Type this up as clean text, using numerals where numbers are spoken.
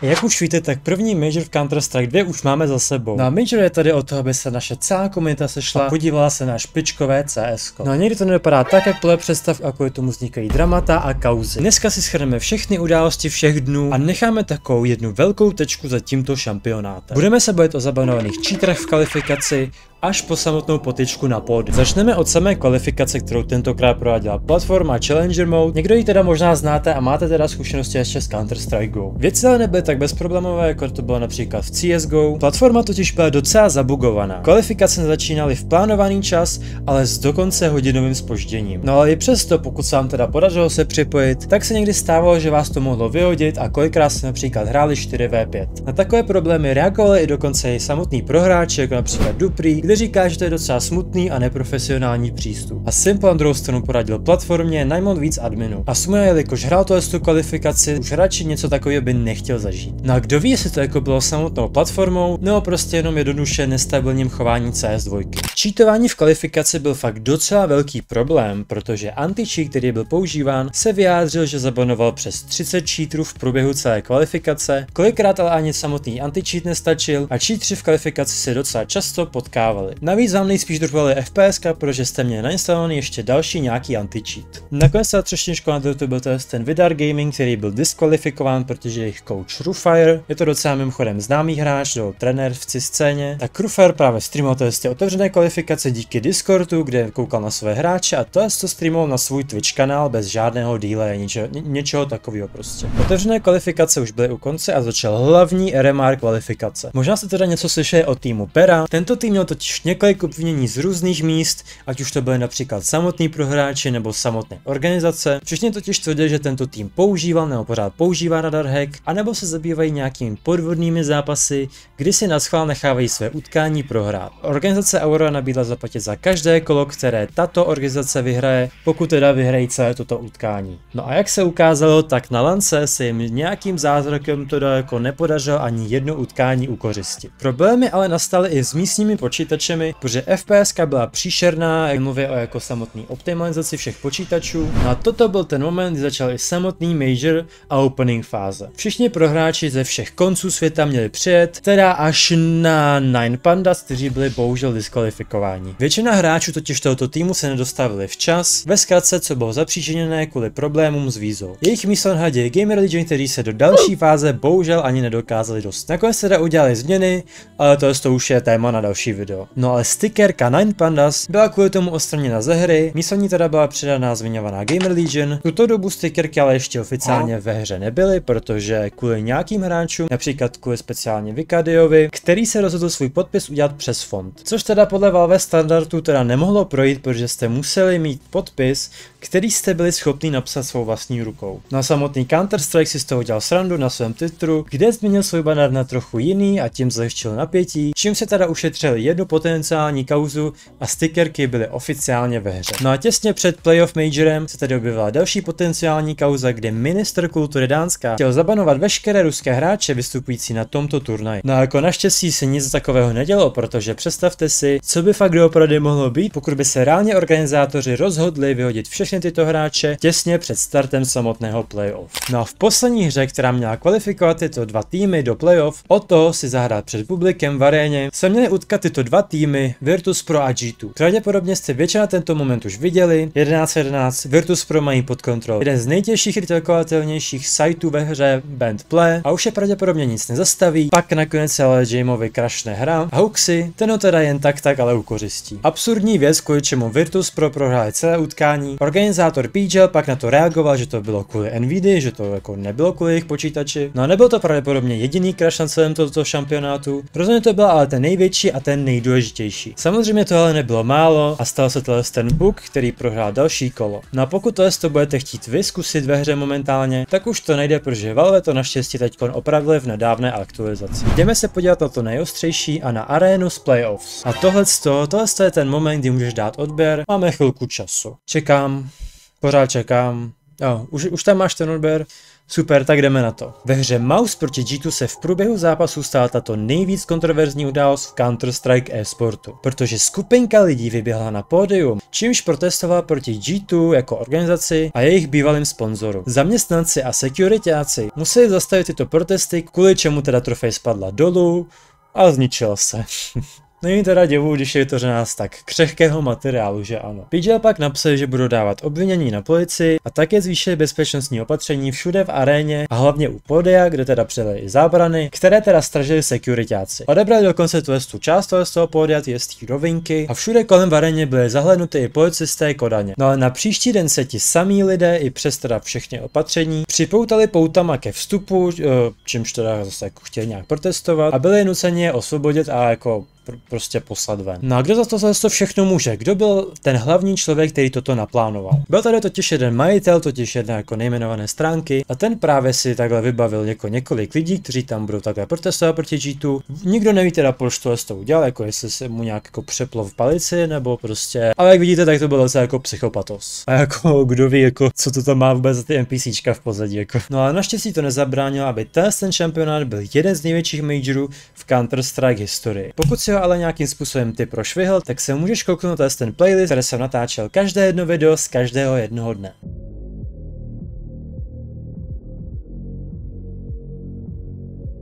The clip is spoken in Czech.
Jak už víte, tak první Major v Counter-Strike 2 už máme za sebou. No a Major je tady o to, aby se naše celá komunita sešla a podívala se na špičkové CS. No a někdy to nedopadá tak, jak podle představ, a kvůli tomu vznikají dramata a kauzy. Dneska si shrneme všechny události všech dnů a necháme takovou jednu velkou tečku za tímto šampionátem. Budeme se bavit o zabanovaných cheaterech v kvalifikaci až po samotnou potyčku na pódiu. Začneme od samé kvalifikace, kterou tentokrát prováděla platforma Challenger Mode. Někdo ji teda možná znáte a máte teda zkušenosti ještě z Counter-Strike Go. Věci ale nebyly tak bezproblémové, jako to bylo například v CSGO. Platforma totiž byla docela zabugovaná. Kvalifikace začínaly v plánovaný čas, ale s dokonce hodinovým zpožděním. No ale i přesto, pokud se vám teda podařilo se připojit, tak se někdy stávalo, že vás to mohlo vyhodit a kolikrát se například hráli 4v5. Na takové problémy reagovali i dokonce i samotný prohráči, jako například Dupree, kde říká, že to je docela smutný a neprofesionální přístup. A Simple na druhou stranu poradil platformě najmout víc adminů. A Smuja, jelikož hrál tu kvalifikaci, už radši něco takového by nechtěl zažít. No a kdo ví, jestli to jako bylo samotnou platformou, nebo prostě jenom jednoduše nestabilním chování CS2. Cheatování v kvalifikaci byl fakt docela velký problém, protože anti-cheat, který byl používán, se vyjádřil, že zabanoval přes 30 cheaterů v průběhu celé kvalifikace, kolikrát ale ani samotný anti-cheat nestačil a cheateři v kvalifikaci se docela často potkávali. Navíc vám nejspíš držovali FPS, protože jste měli nainstalovaný ještě další nějaký anti-cheat. Nakonec ta třešnička na to byl ten Vidar Gaming, který byl diskvalifikován, protože jejich coach Rufire, je to docela mimochodem známý hráč, do trenér v scéně, tak Rufire právě streamoval otevřené kvalifikace díky Discordu, kde koukal na své hráče a to streamoval na svůj Twitch kanál bez žádného delay, něčeho takového prostě. Otevřené kvalifikace už byly u konce a začal hlavní RMR kvalifikace. Možná jste teda něco slyšeli o týmu Pera. Tento tým měl totiž několik obvinění z různých míst, ať už to byly například samotní prohráči nebo samotné organizace. Všichni totiž tvrdili, že tento tým používal nebo pořád používá radar hack, anebo se zabývají nějakými podvodnými zápasy, kdy si naschvál nechávají své utkání prohrát. Organizace Aurora nabídla zaplatit za každé kolo, které tato organizace vyhraje, pokud teda vyhrají celé toto utkání. No a jak se ukázalo, tak na lance se jim nějakým zázrakem teda jako nepodařilo ani jedno utkání ukořistit. Problémy ale nastaly i s místními počítačemi, protože FPS byla příšerná, jak mluví o jako samotný optimalizaci všech počítačů. No a toto byl ten moment, kdy začal i samotný Major a opening fáze. Všichni prohráči ze všech konců světa měli přijet, teda až na Nine Pandas, kteří byli bohužel diskvalifikováni. Většina hráčů totiž tohoto týmu se nedostavili včas, ve zkratce, co bylo zapříčiněné kvůli problémům s vízou. Jejich místo nahradili Gamer Legion, kteří se do další fáze bohužel ani nedokázali dostat. Nakonec teda udělali změny, ale to už je téma na další video. No ale stickerka Nine Pandas byla kvůli tomu odstraněna ze hry, místo ní teda byla přidaná zmiňovaná Gamer Legion. Tuto dobu stickerky ale ještě oficiálně ve hře nebyly, protože kvůli nějakým hráčům, například kvůli speciálně Vikadiovi, který se rozhodl svůj podpis udělat přes fond. Což teda podle Valve standardu teda nemohlo projít, protože jste museli mít podpis, který jste byli schopni napsat svou vlastní rukou. No a samotný Counter-Strike si z toho udělal srandu na svém Twitteru, kde změnil svůj banner na trochu jiný a tím zlehčil napětí, čím se teda ušetřili jednu potenciální kauzu a stickerky byly oficiálně ve hře. No a těsně před playoff majorem se tedy objevila další potenciální kauza, kde ministr kultury Dánska chtěl zabanovat veškeré ruské hráče vystupující na tomto turnaji. No a jako naštěstí se nic takového nedělo, protože představte si, co by fakt doopravdy mohlo být, pokud by se reálně organizátoři rozhodli vyhodit všechny tyto hráče těsně před startem samotného playoff. No a v poslední hře, která měla kvalifikovat tyto dva týmy do playoff, o to si zahrát před publikem v aréně, se měly utkat tyto dva týmy Virtus Pro a G2. Pravděpodobně jste většina tento moment už viděli. 11:11 Virtus Pro mají pod kontrolou jeden z nejtěžších retelekovatelnějších sajtů ve hře Band Play a už je pravděpodobně nic nezastaví. Pak nakonec ale Jameovi crashne hra a Huxi ten ho teda jen tak ale ukořistí. Absurdní věc, kvůli čemu Virtus Pro prohráli celé utkání. Organizátor PGL pak na to reagoval, že to bylo kvůli Nvidia, že to jako nebylo kvůli jejich počítači. No a nebyl to pravděpodobně jediný crash na celém tomto šampionátu. Rozhodně to byl ale ten největší a ten nejdůležitější. Samozřejmě to ale nebylo málo a stal se ten bug, který prohrál další kolo. No a pokud to budete chtít vyskusit ve hře momentálně, tak už to nejde, protože Valve to naštěstí teď opravili v nedávné aktualizaci. Jdeme se podívat na to nejostřejší a na arénu z playoffs. A tohle je ten moment, kdy můžeš dát odběr. Máme chvilku času. Čekám, pořád čekám. Jo, už tam máš ten odběr. Super, tak jdeme na to. Ve hře Mouse proti G2 se v průběhu zápasu stala tato nejvíc kontroverzní událost v Counter-Strike e-sportu, protože skupinka lidí vyběhla na pódium, čímž protestovala proti G2 jako organizaci a jejich bývalým sponzorům. Zaměstnanci a securitáci museli zastavit tyto protesty, kvůli čemu teda trofej spadla dolů a zničila se. Není teda divu, když je vytvořená z tak křehkého materiálu, že ano. PGL pak napsal, že budou dávat obvinění na policii a také zvýšili bezpečnostní opatření všude v aréně a hlavně u pódia, kde teda přidali i zábrany, které teda stražili sekuritáci. Odebrali dokonce tu část z toho pódia, ty rovinky a všude kolem v aréně byly zahlednuty i policisté Kodaně. No ale na příští den se ti samí lidé i přes teda všechny opatření připoutali poutama ke vstupu, čímž teda zase jako chtěli nějak protestovat a byli nuceni je osvobodit a jako prostě poslat ven. No a kdo za to všechno může? Kdo byl ten hlavní člověk, který toto naplánoval? Byl tady totiž jeden majitel, totiž jedna jako nejmenované stránky a ten právě si takhle vybavil jako několik lidí, kteří tam budou takhle protestovat proti G2. Nikdo neví teda, proč to udělal, jako jestli se mu nějak jako přeplo v palici, nebo prostě, ale jak vidíte, tak to bylo docela jako psychopatos. A jako kdo ví, jako co to tam má vůbec za ty NPCčka v pozadí, jako. No a naštěstí to nezabránilo, aby ten šampionát byl jeden z největších majorů v Counter-Strike historii. Pokud si ho ale nějakým způsobem ty prošvihl, tak se můžeš kouknout na ten playlist, kde jsem natáčel každé jedno video z každého jednoho dne.